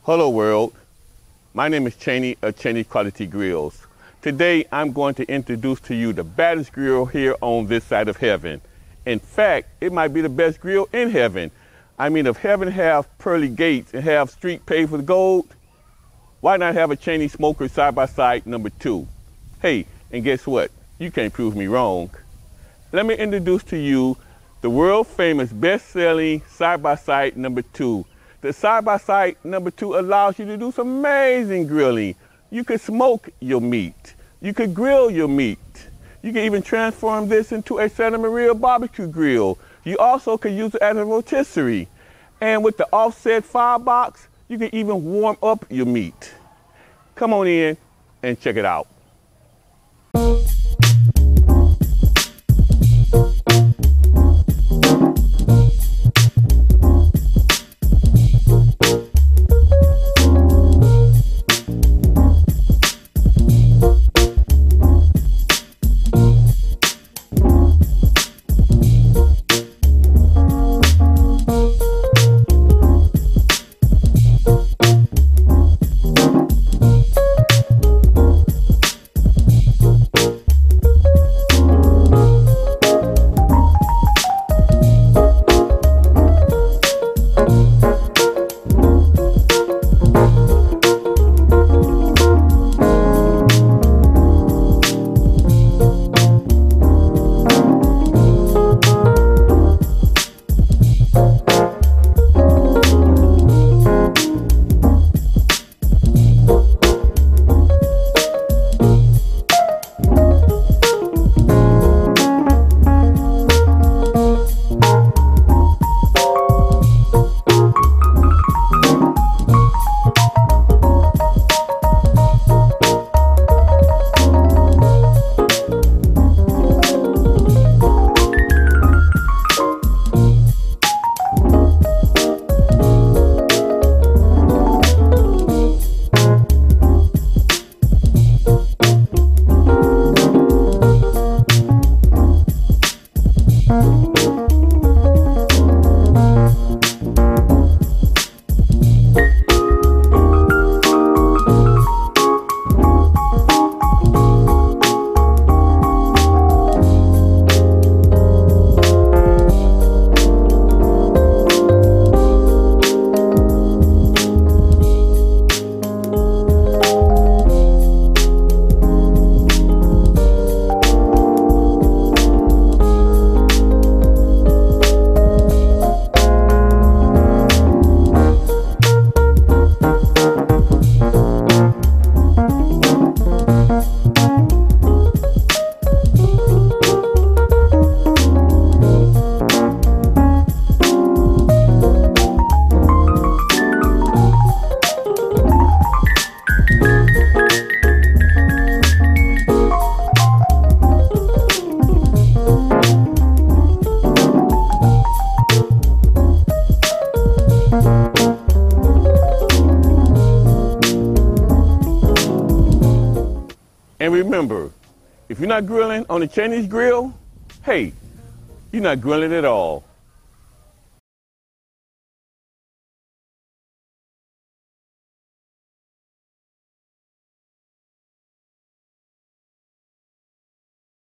Hello world, my name is Cheney of Cheney Quality Grills. Today I'm going to introduce to you the baddest grill here on this side of heaven. In fact, it might be the best grill in heaven. I mean, if heaven have pearly gates and have street paved with gold, why not have a Cheney Smoker side-by-side number 2? Hey, and guess what? You can't prove me wrong. Let me introduce to you the world famous best-selling side-by-side number 2. The side-by-side number 2 allows you to do some amazing grilling. You could smoke your meat. You could grill your meat. You can even transform this into a Santa Maria barbecue grill. You also could use it as a rotisserie. And with the offset firebox, you can even warm up your meat. Come on in and check it out. And remember, if you're not grilling on the Cheney's grill, hey, you're not grilling at all.